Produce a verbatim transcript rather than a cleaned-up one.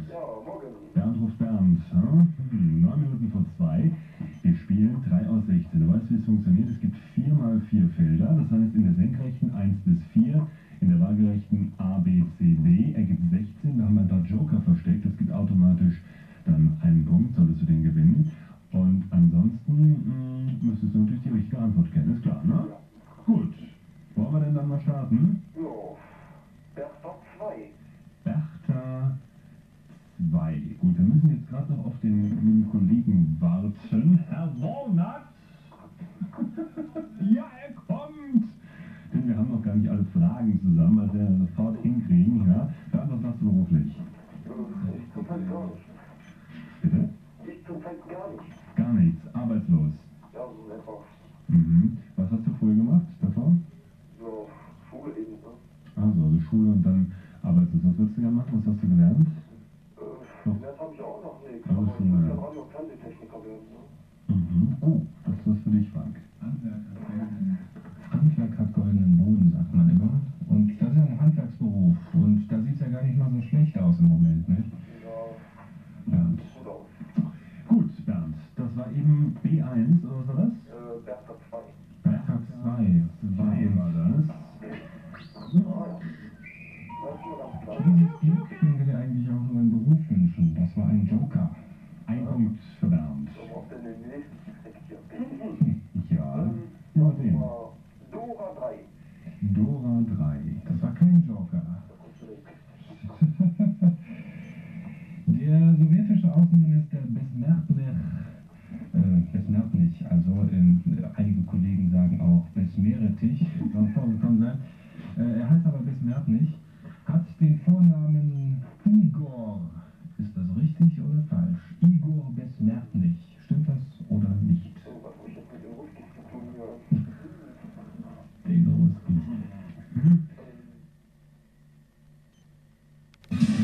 Ja, morgen. Bernd ruft Bernd. Hm, neun Minuten vor zwei. Wir spielen drei aus sechzehn. Du weißt, wie es funktioniert. Es gibt vier mal vier Felder. Das heißt, in der senkrechten eins bis vier, in der waagerechten A, B, C, D ergibt sechzehn. Da haben wir da Joker versteckt. Es gibt automatisch dann einen Punkt, solltest du den gewinnen. Und ansonsten mh, müsstest du natürlich die richtige Antwort kennen. Ist klar, ne? Ja. Gut. Wollen wir denn dann mal starten? Ja. Bertha zwei. Bertha zwei. Gut, wir müssen jetzt gerade noch auf den lieben Kollegen warten. Herr Walnut! Ja, er kommt! Denn wir haben noch gar nicht alle Fragen zusammen, also wir sofort hinkriegen. Ja? Bernd, was machst du beruflich? Ich zurzeit gar nicht. Bitte? Ich zurzeit gar nicht. Gar nichts. Arbeitslos. Ja, so etwas. Mhm. Was hast du früher gemacht davor? So, Schule eben, ne? Also, also Schule und dann arbeitslos. Was willst du gerne machen? Was hast du gelernt? Äh, das habe ich auch noch nichts. Also Aber ich schon, muss ja. ja Radio- und Fernsehtechniker werden, ne? Mhm. Oh, das ist was für dich, Frank. Handwerk hat goldenen, Handwerk hat goldenen Boden, sagt man immer. Und das ist ja ein Handwerksberuf. Und da sieht es ja gar nicht mal so schlecht aus im Moment, nicht? Ja, Bernd. sieht gut aus. Gut, Bernd. Das war eben B eins, oder was war das? Äh, Bertha zwei. Bertha zwei. zwei war das. Ah ja. Das ist nur ganz klar. Dieses Glück können wir dir eigentlich auch nur im Beruf wünschen. Das war ein Joker. Ein Punkt für Bernd. So, auf den nächsten Text hier. Ja, Ähm, mal das sehen. war Dora drei. Dora drei. Das war kein Joker. Der sowjetische Außenminister Besmertner, äh, Besmertnich, also ähm, einige Kollegen sagen auch Besmeretich, soll vorgekommen sein. Äh, er heißt aber Besmertnich, hat den Vornamen